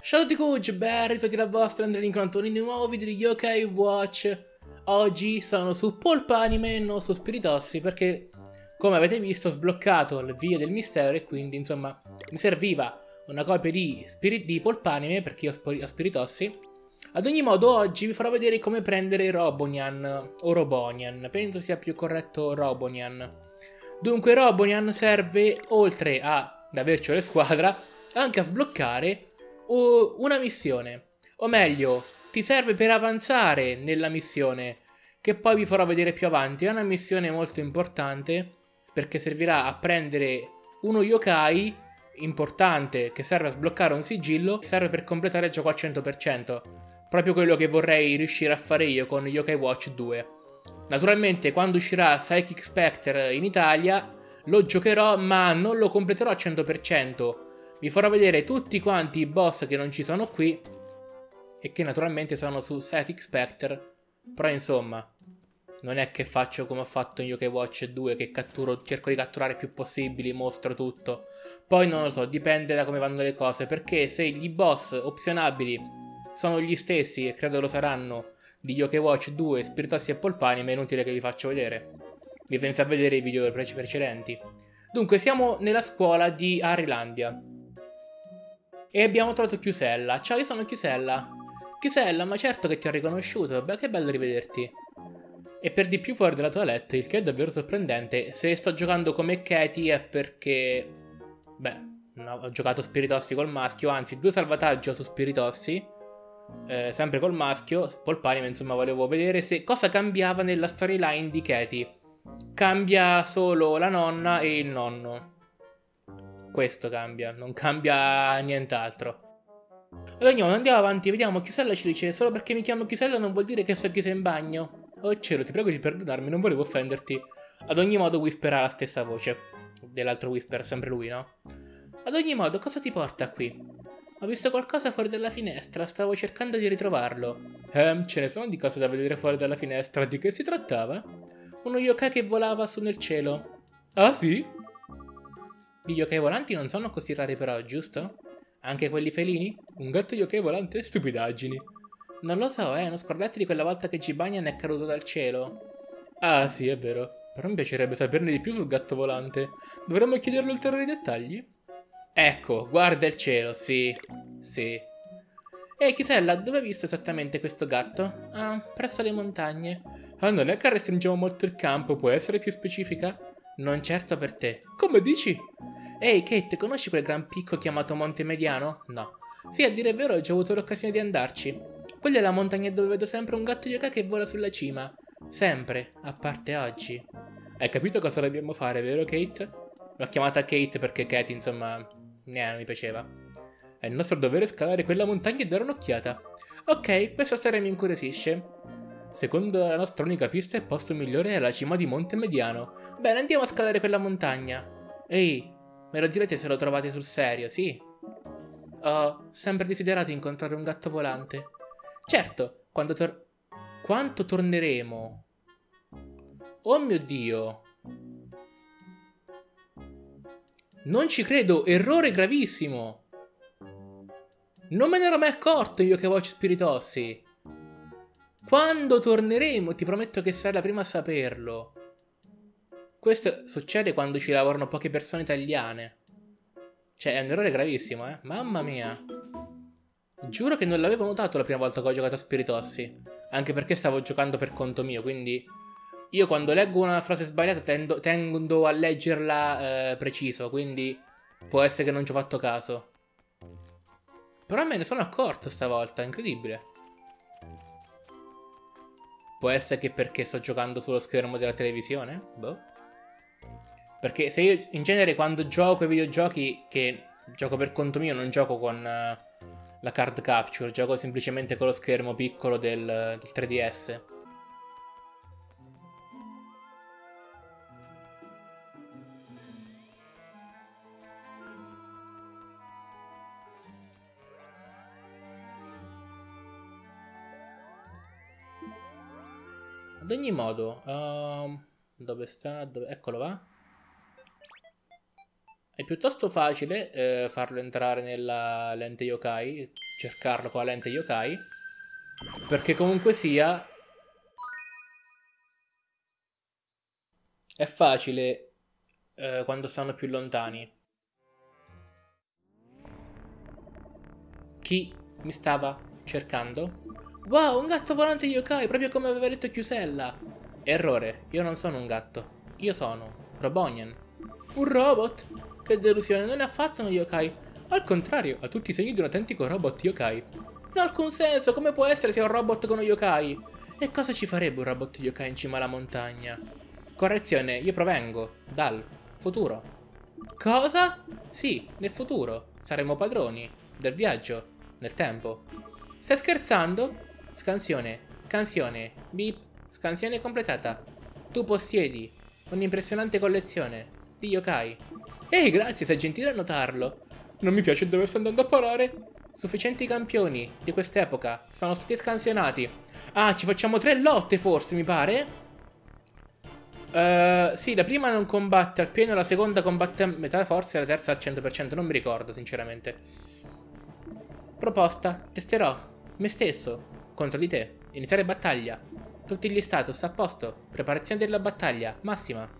Ciao a tutti Kuj, ben ritrovati dal vostro Andrea Lincoln in un nuovo video di Yokai Watch. Oggi sono su Polp Anime e non su Spiritossi perché, come avete visto, ho sbloccato il via del mistero e quindi, insomma, mi serviva una copia di Polp Anime perché io ho Spiritossi. Ad ogni modo, oggi vi farò vedere come prendere Robonian, o Robonian, penso sia più corretto Robonian. Dunque, Robonian serve, oltre ad averci la squadra, anche a sbloccare una missione, o meglio, ti serve per avanzare nella missione, che poi vi farò vedere più avanti. È una missione molto importante perché servirà a prendere uno yokai importante che serve a sbloccare un sigillo, serve per completare il gioco al 100%, proprio quello che vorrei riuscire a fare io con Yokai Watch 2. Naturalmente quando uscirà Psychic Spectre in Italia lo giocherò, ma non lo completerò al 100%. Vi farò vedere tutti quanti i boss che non ci sono qui e che naturalmente sono su Psychic Spectre. Però insomma, non è che faccio come ho fatto in Yokai Watch 2 che cerco di catturare più possibili, mostro tutto. Poi non lo so, dipende da come vanno le cose, perché se gli boss opzionabili sono gli stessi, e credo lo saranno, di Yokai Watch 2, Spiritossi e Polp Anime, è inutile che vi faccio vedere. Vi venite a vedere i video precedenti. Dunque, siamo nella scuola di Arilandia. E abbiamo trovato Chiusella. Ciao, io sono Chiusella. Chiusella, ma certo che ti ho riconosciuto. Beh, che bello rivederti. E per di più fuori dalla toilette, il che è davvero sorprendente. Se sto giocando come Katie è perché... Beh, no, ho giocato Spiritossi col maschio. Anzi, 2 salvataggi su Spiritossi. Sempre col maschio. Polp Anime, insomma, volevo vedere se cosa cambiava nella storyline di Katie. Cambia solo la nonna e il nonno. Questo cambia, non cambia nient'altro. Allora andiamo avanti, vediamo. Chiusella ci dice: solo perché mi chiamo Chiusella non vuol dire che sto chiusa in bagno. Oh cielo, ti prego di perdonarmi, non volevo offenderti. Ad ogni modo Whisper ha la stessa voce dell'altro Whisper, sempre lui, no? Ad ogni modo, cosa ti porta qui? Ho visto qualcosa fuori dalla finestra, stavo cercando di ritrovarlo. Ce ne sono di cose da vedere fuori dalla finestra, di che si trattava? Uno yokai che volava su nel cielo. Ah sì? Gli yokai volanti non sono così rari però, giusto? Anche quelli felini? Un gatto yokai volante? Stupidaggini. Non lo so, non scordarti di quella volta che Jibanyan è caduto dal cielo. Ah sì, è vero. Però mi piacerebbe saperne di più sul gatto volante. Dovremmo chiederlo ulteriori dettagli? Ecco, guarda il cielo, sì. Sì. Ehi, Chisella, dove hai visto esattamente questo gatto? Ah, presso le montagne. Ah, non è che restringiamo molto il campo, può essere più specifica? Non certo per te. Come dici? Ehi, Kate, conosci quel gran picco chiamato Monte Mediano? No. Sì, a dire il vero, ho già avuto l'occasione di andarci. Quella è la montagna dove vedo sempre un gatto yokai che vola sulla cima. Sempre, a parte oggi. Hai capito cosa dobbiamo fare, vero, Kate? L'ho chiamata Kate perché Kate, insomma, non mi piaceva. È il nostro dovere scalare quella montagna e dare un'occhiata. Ok, questa storia mi incuriosisce. Secondo la nostra unica pista, il posto migliore è la cima di Monte Mediano. Bene, andiamo a scalare quella montagna. Ehi, me lo direte se lo trovate sul serio, sì? Ho sempre desiderato incontrare un gatto volante. Certo, quanto torneremo? Oh mio Dio! Non ci credo, errore gravissimo! Non me ne ero mai accorto io che voce Spiritossi! Quando torneremo? Ti prometto che sarai la prima a saperlo. Questo succede quando ci lavorano poche persone italiane. Cioè, è un errore gravissimo, eh? Mamma mia. Giuro che non l'avevo notato la prima volta che ho giocato a Spiritossi. Anche perché stavo giocando per conto mio, quindi... Io quando leggo una frase sbagliata tendo a leggerla preciso, quindi può essere che non ci ho fatto caso. Però me ne sono accorto stavolta, incredibile. Può essere che perché sto giocando sullo schermo della televisione? Boh. Perché se io in genere quando gioco ai videogiochi, che gioco per conto mio, non gioco con la card capture, gioco semplicemente con lo schermo piccolo del 3DS. Ad ogni modo, dove sta? Eccolo va. È piuttosto facile farlo entrare nella lente yokai. cercarlo con la lente yokai. Perché comunque sia è facile quando stanno più lontani. Chi mi stava cercando? Wow, un gatto volante yokai, proprio come aveva detto Chiusella. Errore, io non sono un gatto. Io sono Robonian. Un robot? Che delusione, non è affatto uno yokai. Al contrario, ha tutti i segni di un autentico robot yokai. Non ha alcun senso, come può essere sia un robot con uno yokai? E cosa ci farebbe un robot yokai in cima alla montagna? Correzione, io provengo dal futuro. Cosa? Sì, nel futuro. Saremo padroni del viaggio nel tempo. Stai scherzando? Scansione, scansione, beep, scansione completata. Tu possiedi un'impressionante collezione di yokai. Ehi, grazie, sei gentile a notarlo. Non mi piace dove sto andando a parare. Sufficienti campioni di quest'epoca sono stati scansionati. Ah, ci facciamo 3 lotte forse, mi pare? Sì, la prima non combatte al pieno, la seconda combatte a metà, forse la terza al 100%, non mi ricordo sinceramente. Proposta, testerò me stesso contro di te. Iniziare battaglia. Tutti gli status a posto. Preparazione della battaglia massima.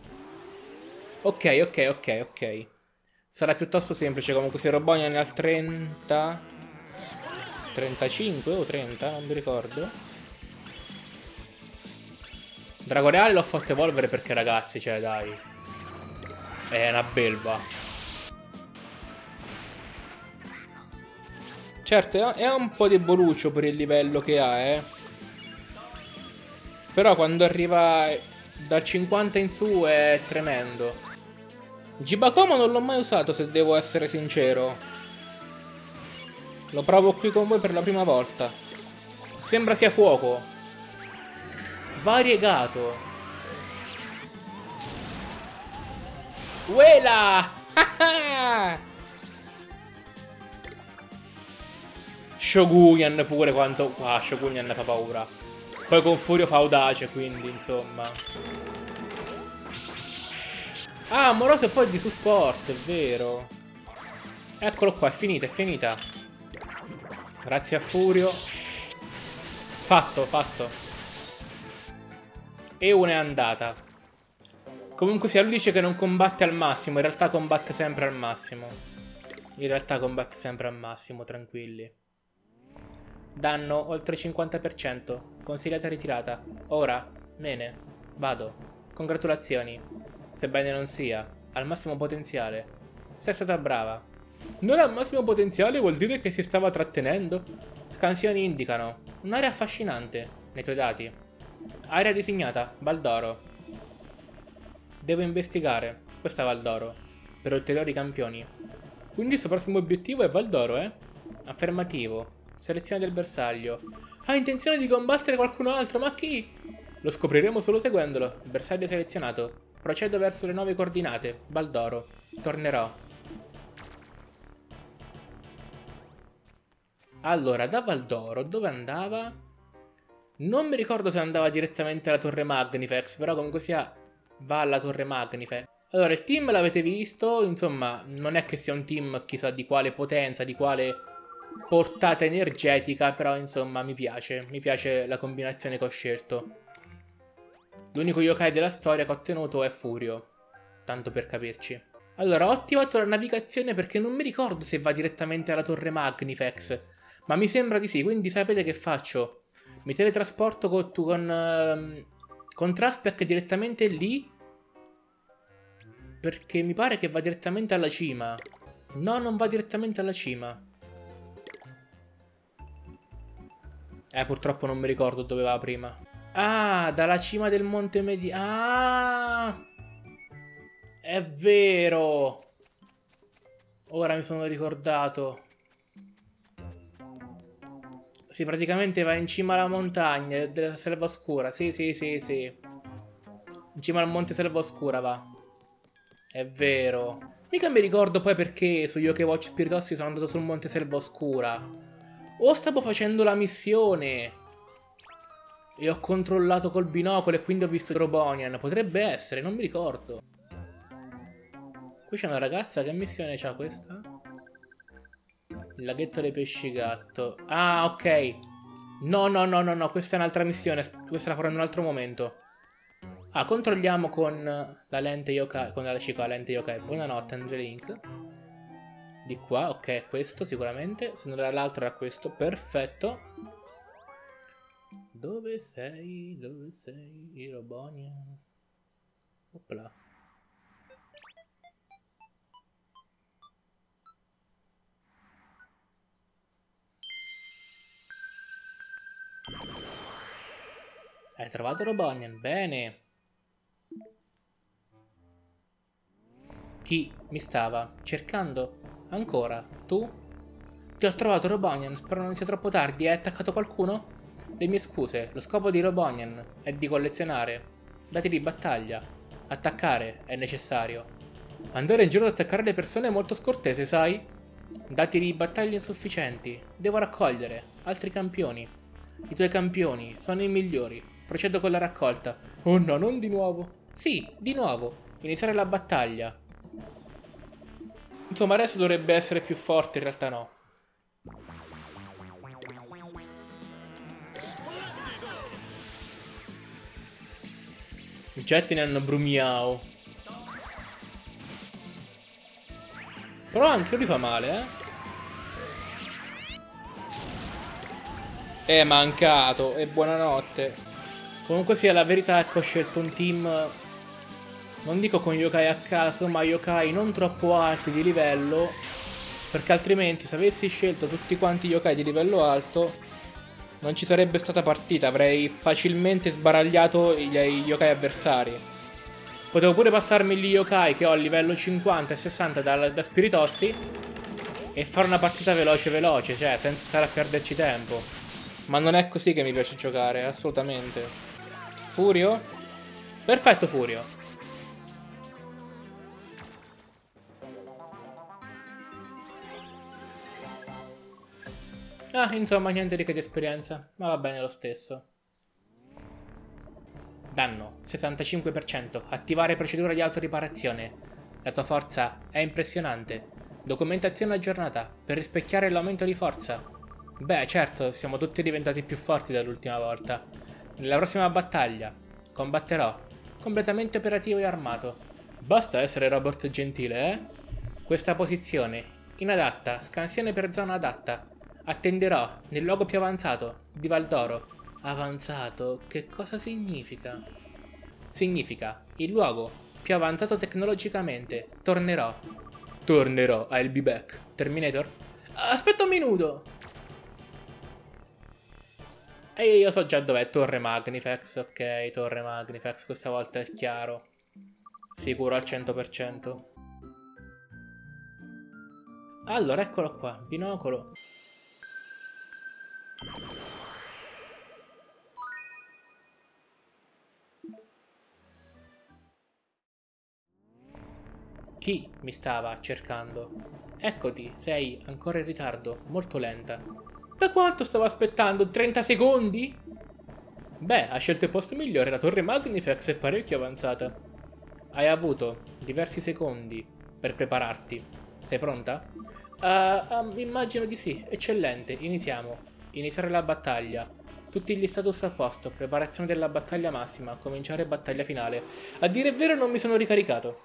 Ok. Sarà piuttosto semplice comunque se Robonian è al 30, 35 o 30, non mi ricordo. Dragoreale l'ho fatto evolvere perché ragazzi, cioè dai, è una belva. Certo, è un po' deboluccio per il livello che ha, però quando arriva dal 50 in su è tremendo. Gibacomo non l'ho mai usato, se devo essere sincero. Lo provo qui con voi per la prima volta. Sembra sia fuoco. Variegato. Uela! Shogunyan pure quanto... Ah, Shogunyan fa paura. Poi con Furio fa audace, quindi, insomma. Ah, Amoroso e poi di supporto, è vero. Eccolo qua, è finita, è finita. Grazie a Furio. Fatto. E una è andata. Comunque sia, lui dice che non combatte al massimo. In realtà combatte sempre al massimo. Tranquilli. Danno oltre il 50%. Consigliata ritirata. Ora, bene, vado. Congratulazioni. Sebbene non sia al massimo potenziale. Sei stata brava. Non al massimo potenziale vuol dire che si stava trattenendo? Scansioni indicano un'area affascinante nei tuoi dati. Area designata, Valdoro. Devo investigare questa Valdoro per ulteriori campioni. Quindi il suo prossimo obiettivo è Valdoro, eh? Affermativo. Selezione del bersaglio. Ha intenzione di combattere qualcun altro, ma chi? Lo scopriremo solo seguendolo. Bersaglio selezionato. Procedo verso le nuove coordinate. Valdoro. Tornerò. Allora, da Valdoro dove andava? Non mi ricordo se andava direttamente alla Torre Magnifex, però comunque sia va alla Torre Magnifex. Allora, il team l'avete visto, insomma, non è che sia un team chissà di quale potenza, di quale portata energetica, però insomma mi piace la combinazione che ho scelto. L'unico yokai della storia che ho ottenuto è Furio, tanto per capirci. Allora, ho attivato la navigazione perché non mi ricordo se va direttamente alla Torre Magnifex, ma mi sembra di sì, quindi sapete che faccio? Mi teletrasporto con Traspec direttamente lì. Perché mi pare che va direttamente alla cima. No, non va direttamente alla cima. Purtroppo non mi ricordo dove va prima. Ah, dalla cima del Monte Medi... Ah! È vero! Ora mi sono ricordato. Sì, praticamente va in cima alla montagna della Selva Oscura. Sì. In cima al Monte Selva Oscura va. È vero. Mica mi ricordo poi perché su Yokai Watch Spiritossi sono andato sul Monte Selva Oscura. O stavo facendo la missione e ho controllato col binocolo e quindi ho visto Robonian. Potrebbe essere, non mi ricordo. Qui c'è una ragazza, che missione c'ha questa? Il laghetto dei pesci gatto. Ah, ok. No, no, no, no, no, questa è un'altra missione. Questa la farò in un altro momento. Ah, controlliamo con la lente yokai. Con la cica, la lente yokai. Buonanotte, Andre Link. Di qua, ok, questo sicuramente. Se non era l'altro era questo. Perfetto. Dove sei? Dove sei? Irobonia. Opla. Hai trovato Robonian, bene. Chi mi stava cercando? Ancora? Tu? Ti ho trovato Robonian, spero non sia troppo tardi. Hai attaccato qualcuno? Le mie scuse, lo scopo di Robonian è di collezionare. Dati di battaglia. Attaccare è necessario. Andare in giro ad attaccare le persone è molto scortese, sai? Dati di battaglia insufficienti. Devo raccogliere altri campioni. I tuoi campioni sono i migliori. Procedo con la raccolta. Oh no, non di nuovo. Sì, di nuovo. Iniziare la battaglia. Insomma, adesso dovrebbe essere più forte, in realtà no. Jettinen Brumiao. Però anche lui fa male, eh. È mancato. E buonanotte. Comunque sia, la verità è che ho scelto un team, non dico con yokai a caso, ma yokai non troppo alti di livello, perché altrimenti se avessi scelto tutti quanti yokai di livello alto non ci sarebbe stata partita, avrei facilmente sbaragliato gli yokai avversari. Potevo pure passarmi gli yokai che ho a livello 50 e 60 da Spiritossi e fare una partita veloce veloce, cioè senza stare a perderci tempo. Ma non è così che mi piace giocare, assolutamente. Furio? Perfetto, Furio. Ah, insomma, niente di che di esperienza, ma va bene lo stesso. Danno, 75%. Attivare procedura di autoriparazione. La tua forza è impressionante. Documentazione aggiornata, per rispecchiare l'aumento di forza. Beh, certo, siamo tutti diventati più forti dall'ultima volta. Nella prossima battaglia combatterò completamente operativo e armato. Basta essere Robert Gentile, eh? Questa posizione inadatta, scansione per zona adatta. Attenderò nel luogo più avanzato di Valdoro. Avanzato? Che cosa significa? Significa il luogo più avanzato tecnologicamente. Tornerò. Tornerò, I'll be back. Terminator? Aspetta un minuto! E io so già dov'è, Torre Magnifex, ok, Torre Magnifex, questa volta è chiaro. Sicuro al 100%. Allora, eccolo qua, binocolo. Chi mi stava cercando? Eccoti, sei ancora in ritardo, molto lenta. Da quanto stavo aspettando? 30 secondi? Beh, ha scelto il posto migliore, la torre Magnifex è parecchio avanzata. Hai avuto diversi secondi per prepararti. Sei pronta? Immagino di sì, eccellente, iniziamo. Iniziare la battaglia. Tutti gli status a posto, preparazione della battaglia massima, cominciare battaglia finale. A dire il vero non mi sono ricaricato.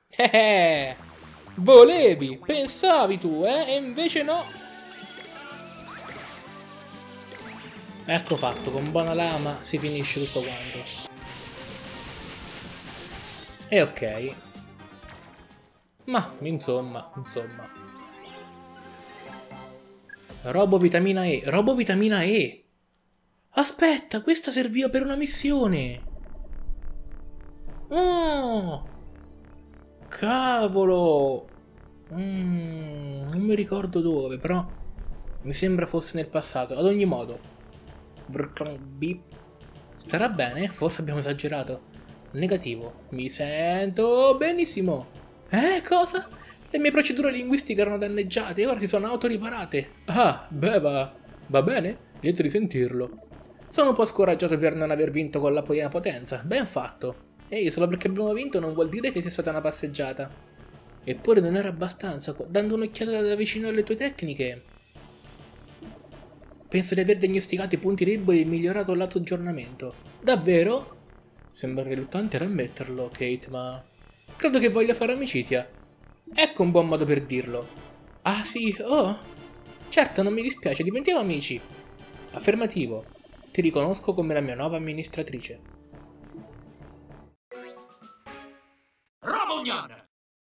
Volevi, pensavi tu, e invece no. Ecco fatto, con buona lama si finisce tutto quanto. E ok. Ma, insomma. Robovitamina E. Robovitamina E! Aspetta, questa serviva per una missione! Oh! Cavolo! Non mi ricordo dove, però mi sembra fosse nel passato. Ad ogni modo. Starà bene? Forse abbiamo esagerato. Negativo. Mi sento benissimo. Cosa? Le mie procedure linguistiche erano danneggiate e ora si sono autoriparate. Ah, beh, va bene. Lieto di sentirlo. Sono un po' scoraggiato per non aver vinto con la piena potenza. Ben fatto. Ehi, solo perché abbiamo vinto non vuol dire che sia stata una passeggiata. Eppure non era abbastanza. Dando un'occhiata da vicino alle tue tecniche, Penso di aver diagnosticato i punti deboli e migliorato il lato aggiornamento. Davvero? Sembra riluttante ad ammetterlo, Kate, ma... credo che voglia fare amicizia. Ecco un buon modo per dirlo. Ah sì, oh. Certo, non mi dispiace, diventiamo amici. Affermativo. Ti riconosco come la mia nuova amministratrice. Robognan!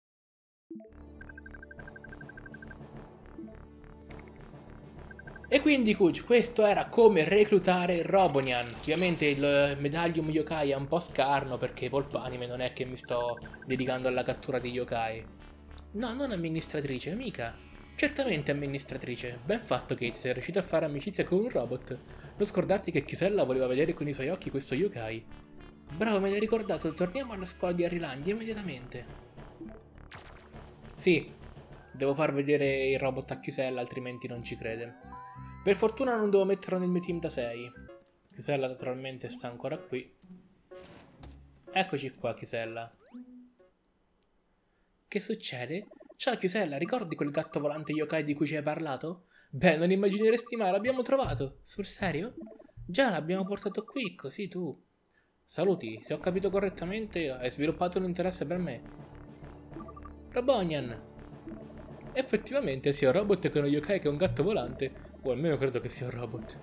E quindi, Kuch, questo era come reclutare Robonian. Ovviamente il Medaglium Yokai è un po' scarno perché Polpanime non è che mi sto dedicando alla cattura di yokai. No, non amministratrice, amica. Certamente amministratrice. Ben fatto, Kate, sei riuscito a fare amicizia con un robot. Non scordarti che Chisella voleva vedere con i suoi occhi questo yokai. Bravo, me l'hai ricordato, torniamo alla scuola di Arilandia immediatamente. Sì, devo far vedere il robot a Chisella, altrimenti non ci crede. Per fortuna non devo metterlo nel mio team da 6. Chisella naturalmente sta ancora qui. Eccoci qua, Chisella. Che succede? Ciao Chisella, ricordi quel gatto volante yokai di cui ci hai parlato? Beh, non immagineresti mai, l'abbiamo trovato. Sul serio? Già, l'abbiamo portato qui, così tu. Saluti, se ho capito correttamente, hai sviluppato un interesse per me. Robognan. Effettivamente sia un robot che uno yokai che un gatto volante. O almeno credo che sia un robot.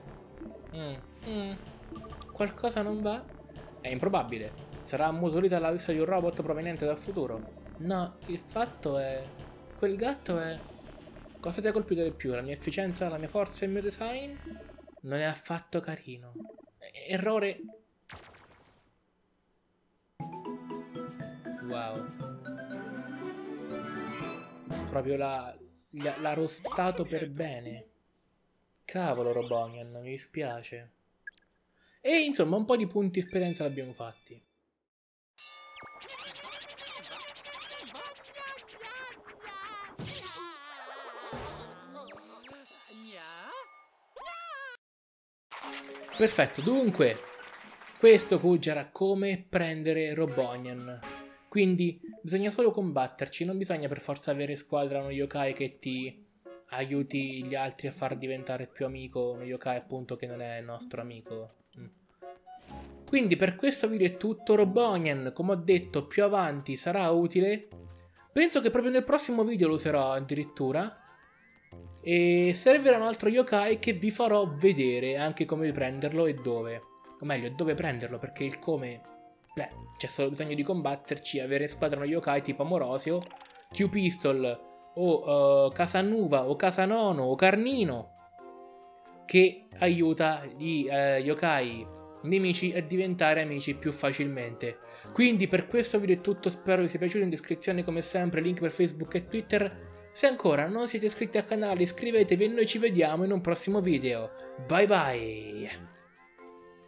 Qualcosa non va? È improbabile. Sarà ammusolita alla vista di un robot proveniente dal futuro. No, il fatto è... quel gatto è... Cosa ti ha colpito di più? La mia efficienza, la mia forza e il mio design? Non è affatto carino. Errore... Wow. Proprio l'ha rostato per bene. Cavolo, Robonian, mi dispiace. E insomma, un po' di punti esperienza l'abbiamo fatti. Perfetto, dunque, questo Kuj era come prendere Robonian. Quindi bisogna solo combatterci, non bisogna per forza avere squadra uno yokai che ti aiuti gli altri a far diventare più amico uno yokai appunto che non è il nostro amico. Quindi per questo video è tutto. Robonian, come ho detto, più avanti sarà utile. Penso che proprio nel prossimo video lo userò addirittura. E servirà un altro yokai che vi farò vedere anche come prenderlo e dove. O meglio, dove prenderlo, perché il come... beh, c'è solo bisogno di combatterci, avere in squadra uno yokai tipo Amorosio, Q-Pistol o Casanuva o Casanono o Carnino, che aiuta gli yokai nemici a diventare amici più facilmente. Quindi per questo video è tutto, spero vi sia piaciuto. In descrizione come sempre link per Facebook e Twitter. Se ancora non siete iscritti al canale iscrivetevi e noi ci vediamo in un prossimo video. Bye bye!